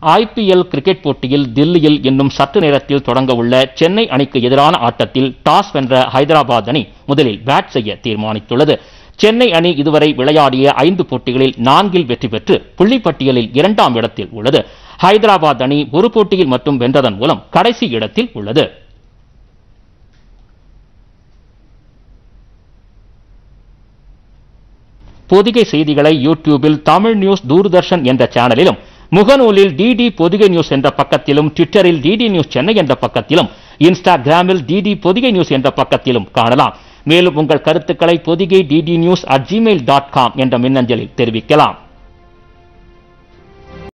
IPL cricket போட்டியில் தில்லியில் இன்னும் சற்று நேரத்தில் தொடங்க உள்ள சென்னை அணிக்கு எதிரான ஆட்டத்தில் டாஸ் வென்ற ஹைதராபாத் அணி முதலில் பேட் செய்ய தீர்மானித்துள்ளது. சென்னை அணி இதுவரை விளையாடிய 5 போட்டிகளில் 4 வெற்றி பெற்று புள்ளிப்பட்டியலில் 2ஆம் இடத்தில் உள்ளது. ஹைதராபாத் அணி ஒரு போட்டியில் மட்டும் வென்றதன் மூலம் கடைசி இடத்தில் உள்ளது. பொதிகை செய்திகளை யூடியூபில் தமிழ் நியூஸ் தூர்தர்ஷன் என்ற சேனலிலும், முகநூலில் டிடி பொதிகை நியூஸ் என்ற பக்கத்திலும், ட்விட்டரில் டிடி நியூஸ் சென்னை என்ற பக்கத்திலும், இன்ஸ்டாகிராமில் டிடி பொதிகை நியூஸ் என்ற பக்கத்திலும் காணலாம். மேலும் உங்கள் கருத்துக்களை பொதிகை dd news@gmail.com என்ற மின்னஞ்சலில் தெரிவிக்கலாம்.